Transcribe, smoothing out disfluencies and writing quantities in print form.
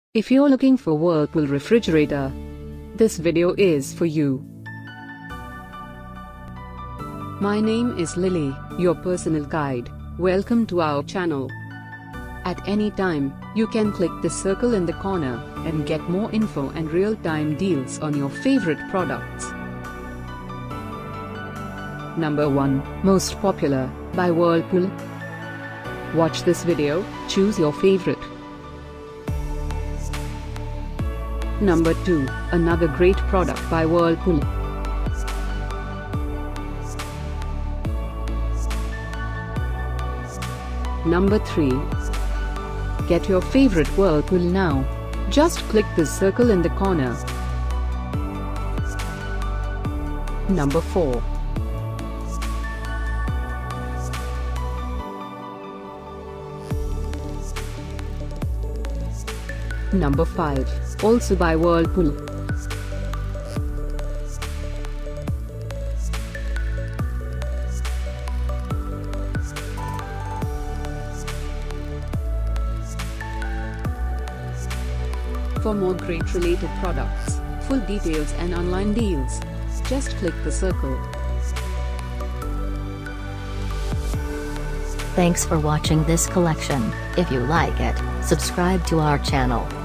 If you're looking for Whirlpool refrigerator, this video is for you. My name is Lily, your personal guide. Welcome to our channel. At any time, you can click the circle in the corner and get more info and real-time deals on your favorite products. Number 1, Most Popular, by Whirlpool. Watch this video, choose your favorite. Number 2, another great product by Whirlpool. Number 3. Get your favorite Whirlpool now. Just click the circle in the corner. Number 4. Number 5, also by Whirlpool. For more great related products, full details and online deals, just click the circle. Thanks for watching this collection. If you like it, subscribe to our channel.